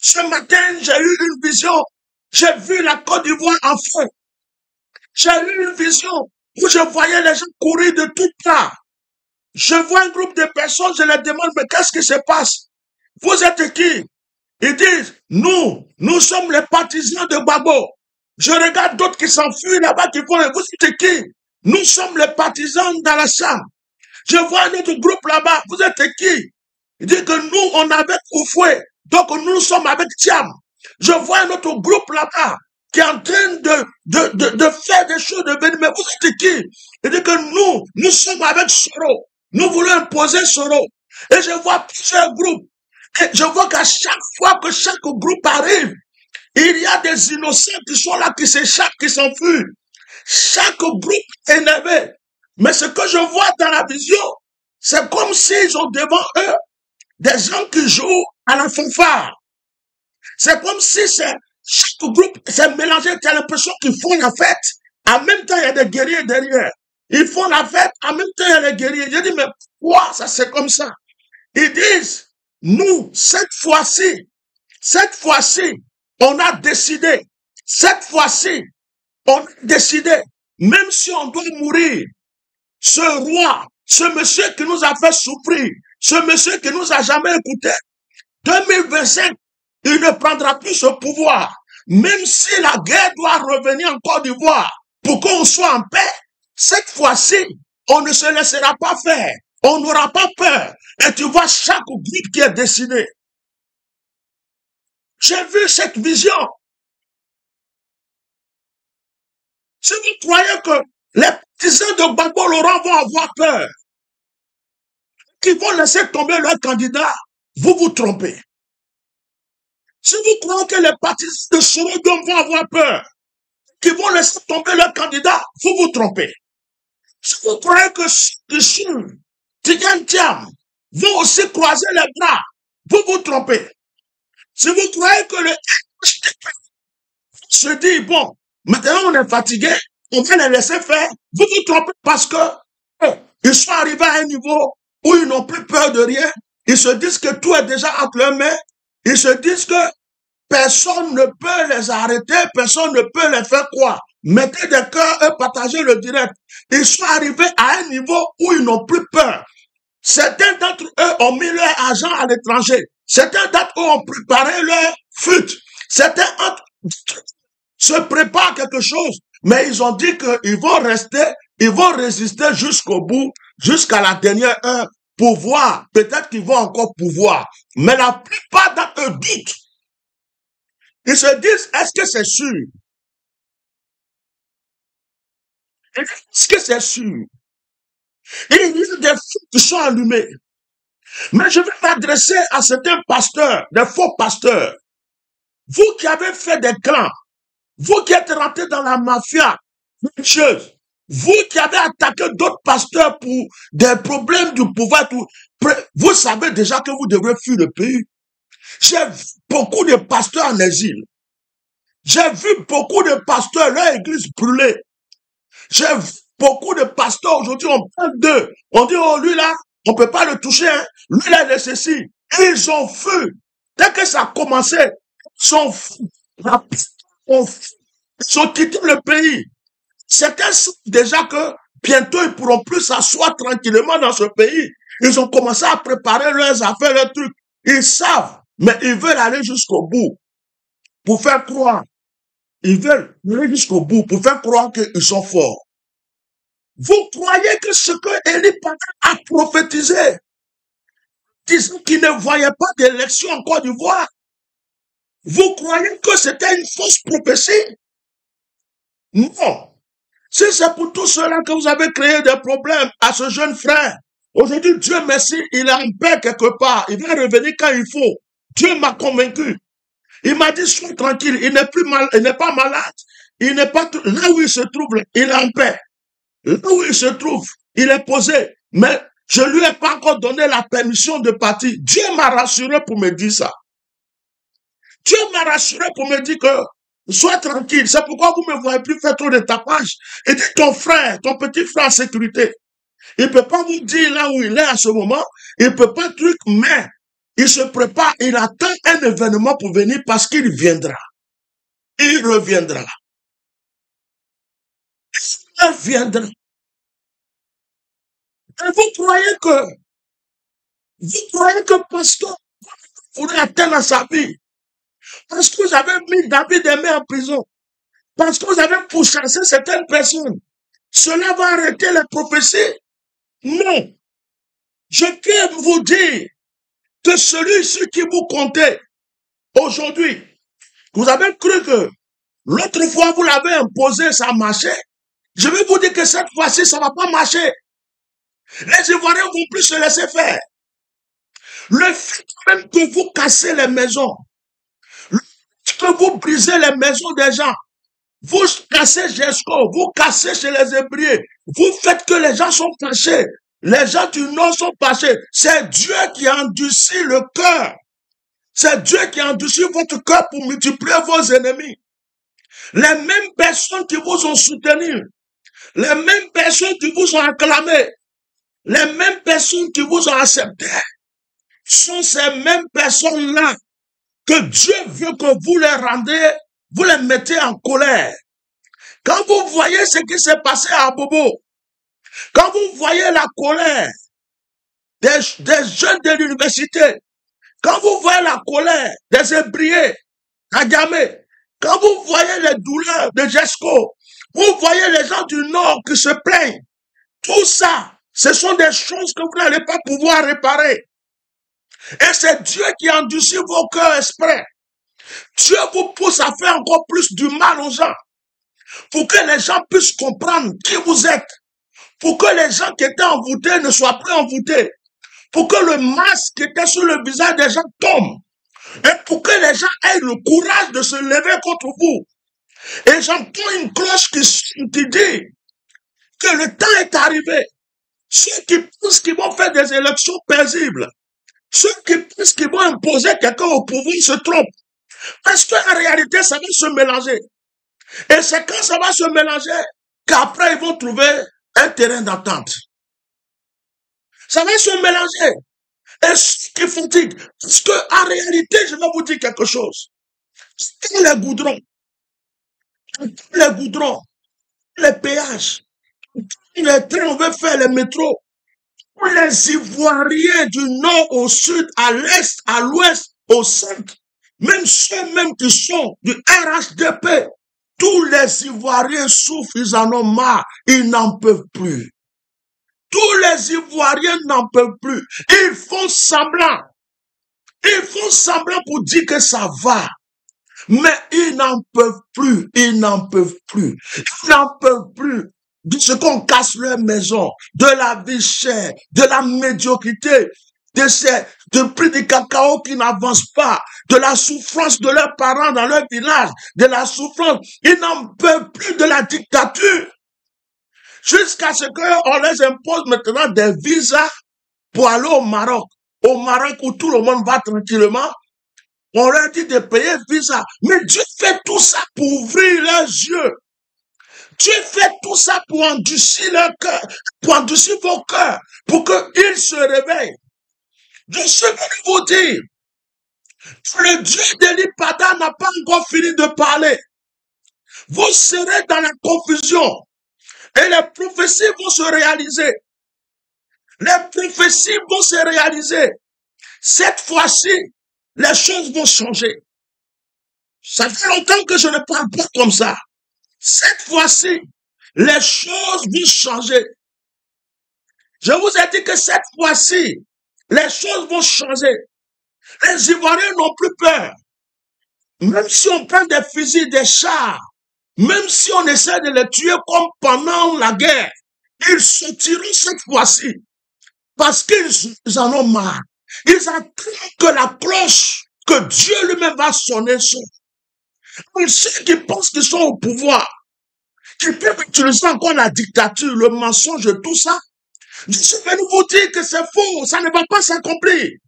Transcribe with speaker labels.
Speaker 1: Ce matin, j'ai eu une vision. J'ai vu la Côte d'Ivoire en feu. J'ai eu une vision où je voyais les gens courir de toutes parts. Je vois un groupe de personnes, je les demande, mais qu'est-ce qui se passe? Vous êtes qui? Ils disent, nous sommes les partisans de Gbagbo. Je regarde d'autres qui s'enfuient là-bas, qui font, vous êtes qui? Nous sommes les partisans d'Alassane. Je vois un autre groupe là-bas, vous êtes qui? Il dit que nous, on est avec Oufoué, donc nous sommes avec Thiam. Je vois un autre groupe là-bas qui est en train de faire des choses, de venir, mais vous êtes qui? Il dit que nous sommes avec Soro. Nous voulons imposer Soro. Et je vois plusieurs groupes. Et je vois qu'à chaque fois que chaque groupe arrive, il y a des innocents qui sont là, qui s'échappent, qui s'enfuient. Chaque groupe est énervé. Mais ce que je vois dans la vision, c'est comme s'ils ont devant eux des gens qui jouent à la fanfare. C'est comme si chaque groupe s'est mélangé. Tu as l'impression qu'ils font la fête. En même temps, il y a des guerriers derrière. Ils font la fête. En même temps, il y a des guerriers. Je dis, mais pourquoi ça c'est comme ça? Ils disent, nous, cette fois-ci, on a décidé. Cette fois-ci, on a décidé. Même si on doit mourir, ce roi, ce monsieur qui nous a fait souffrir, ce monsieur qui nous a jamais écouté, 2025, il ne prendra plus ce pouvoir. Même si la guerre doit revenir en Côte d'Ivoire pour qu'on soit en paix, cette fois-ci, on ne se laissera pas faire. On n'aura pas peur. Et tu vois chaque groupe qui est décidé. J'ai vu cette vision. Si vous croyez que les partisans de Gbagbo Laurent vont avoir peur, qu'ils vont laisser tomber leur candidat, vous vous trompez. Si vous croyez que les partisans de Sorodom vont avoir peur, qu'ils vont laisser tomber leur candidat, vous vous trompez. Si vous croyez que Tidiane Thiam vont aussi croiser les bras, vous vous trompez. Si vous croyez que le se dit, bon, maintenant on est fatigué, on va les laisser faire, vous vous trompez parce que ils sont arrivés à un niveau où ils n'ont plus peur de rien. Ils se disent que tout est déjà entre leurs mains. Ils se disent que personne ne peut les arrêter, personne ne peut les faire quoi. Mettez des cœurs et partagez le direct. Ils sont arrivés à un niveau où ils n'ont plus peur. Certains d'entre eux ont mis leur argent à l'étranger. Certains d'entre eux ont préparé leur fuite. Certains se préparent quelque chose, mais ils ont dit qu'ils vont rester, ils vont résister jusqu'au bout, jusqu'à la dernière heure, pour voir. Peut-être qu'ils vont encore pouvoir. Mais la plupart d'entre eux doutent. Ils se disent, est-ce que c'est sûr? Est-ce que c'est sûr? Il y a des feux qui sont allumés. Mais je vais m'adresser à certains pasteurs, des faux pasteurs. Vous qui avez fait des clans, vous qui êtes rentrés dans la mafia religieuse, vous qui avez attaqué d'autres pasteurs pour des problèmes du pouvoir, vous savez déjà que vous devrez fuir le pays. J'ai vu beaucoup de pasteurs en exil. J'ai vu beaucoup de pasteurs, leur église brûlée. J'ai vu beaucoup de pasteurs, aujourd'hui, on parle d'eux. On dit, oh, lui là, on peut pas le toucher, hein. Lui là, il est ceci. Et ils ont fui. Dès que ça a commencé, ils sont fous. Ils ont quitté le pays. Certains savent déjà que bientôt, ils pourront plus s'asseoir tranquillement dans ce pays. Ils ont commencé à préparer leurs affaires, leurs trucs. Ils savent, mais ils veulent aller jusqu'au bout pour faire croire. Ils veulent aller jusqu'au bout pour faire croire qu'ils sont forts. Vous croyez que ce que Élie a prophétisé, disant qu'il ne voyait pas d'élection en Côte d'Ivoire, vous croyez que c'était une fausse prophétie? Non. Si c'est pour tout cela que vous avez créé des problèmes à ce jeune frère, aujourd'hui, Dieu merci, il est en paix quelque part. Il va revenir quand il faut. Dieu m'a convaincu. Il m'a dit, sois tranquille, il n'est plus mal, il n'est pas malade. Il n'est pas, là où il se trouve, il est en paix. Là où il se trouve, il est posé. Mais je lui ai pas encore donné la permission de partir. Dieu m'a rassuré pour me dire ça. Dieu m'a rassuré pour me dire que sois tranquille. C'est pourquoi vous ne me voyez plus faire trop de tapage. Et dit ton frère, ton petit frère en sécurité. Il ne peut pas vous dire là où il est à ce moment. Il ne peut pas truc, mais Il se prépare, il attend un événement pour venir parce qu'il viendra. Il reviendra. Il reviendra. Et vous croyez que pasteur pourrait atteindre sa vie parce que vous avez mis David Aimé en prison, parce que vous avez pourchassé certaines personnes, cela va arrêter les prophéties? Non. Je peux vous dire que celui-ci qui vous comptait aujourd'hui, vous avez cru que l'autre fois vous l'avez imposé, ça a marché. Je vais vous dire que cette fois-ci, ça ne va pas marcher. Les Ivoiriens vont plus se laisser faire. Le fait même que vous cassez les maisons, que vous brisez les maisons des gens, vous cassez Gesco, vous cassez chez les Hébreux, vous faites que les gens sont fâchés. Les gens du Nord sont fâchés. C'est Dieu qui a endurci le cœur. C'est Dieu qui a endurci votre cœur pour multiplier vos ennemis. Les mêmes personnes qui vous ont soutenu, les mêmes personnes qui vous ont acclamé, les mêmes personnes qui vous ont accepté, sont ces mêmes personnes-là que Dieu veut que vous les rendez, vous les mettez en colère. Quand vous voyez ce qui s'est passé à Bobo, quand vous voyez la colère des jeunes de l'université, quand vous voyez la colère des Hébreux, à Gamé, quand vous voyez les douleurs de Jesco, vous voyez les gens du Nord qui se plaignent, tout ça, ce sont des choses que vous n'allez pas pouvoir réparer. Et c'est Dieu qui endurcit vos cœurs exprès. Dieu vous pousse à faire encore plus du mal aux gens, pour que les gens puissent comprendre qui vous êtes, pour que les gens qui étaient envoûtés ne soient plus envoûtés, pour que le masque qui était sur le visage des gens tombe, et pour que les gens aient le courage de se lever contre vous. Et j'entends une cloche qui dit que le temps est arrivé. Ceux qui pensent qu'ils vont faire des élections paisibles, ceux qui pensent qu'ils vont imposer quelqu'un au pouvoir se trompent. Parce qu'en réalité, ça va se mélanger. Et c'est quand ça va se mélanger qu'après ils vont trouver un terrain d'attente. Ça va se mélanger. Et ce qui fatigue, parce qu'en réalité, je vais vous dire quelque chose. Tous les goudrons, les péages, les trains, on veut faire les métros. Les Ivoiriens du nord au sud, à l'est, à l'ouest, au centre, même ceux même qui sont du RHDP, tous les Ivoiriens souffrent, ils en ont marre, ils n'en peuvent plus. Tous les Ivoiriens n'en peuvent plus. Ils font semblant. Ils font semblant pour dire que ça va. Mais ils n'en peuvent plus. Ils n'en peuvent plus. Ils n'en peuvent plus. De ce qu'on casse leur maison, de la vie chère, de la médiocrité, de prix du cacao qui n'avance pas, de la souffrance de leurs parents dans leur village, de la souffrance. Ils n'en peuvent plus de la dictature. Jusqu'à ce qu'on les impose maintenant des visas pour aller au Maroc. Au Maroc où tout le monde va tranquillement, on leur dit de payer visa. Mais Dieu fait tout ça pour ouvrir leurs yeux. Dieu fait tout ça pour endurcir leur cœur, pour endurcir vos cœurs, pour qu'ils se réveillent. Je suis venu vous dire, le Dieu d'Eli Pada n'a pas encore fini de parler. Vous serez dans la confusion. Et les prophéties vont se réaliser. Les prophéties vont se réaliser. Cette fois-ci, les choses vont changer. Ça fait longtemps que je ne parle pas comme ça. Cette fois-ci, les choses vont changer. Je vous ai dit que cette fois-ci, les choses vont changer. Les Ivoiriens n'ont plus peur. Même si on prend des fusils, des chars, même si on essaie de les tuer comme pendant la guerre, ils se tireront cette fois-ci. Parce qu'ils en ont marre. Ils attendent que la cloche, que Dieu lui-même va sonner sur. Ceux qui pensent qu'ils sont au pouvoir, qui peuvent utiliser encore la dictature, le mensonge, tout ça, je suis venu vous dire que c'est faux, ça ne va pas s'accomplir.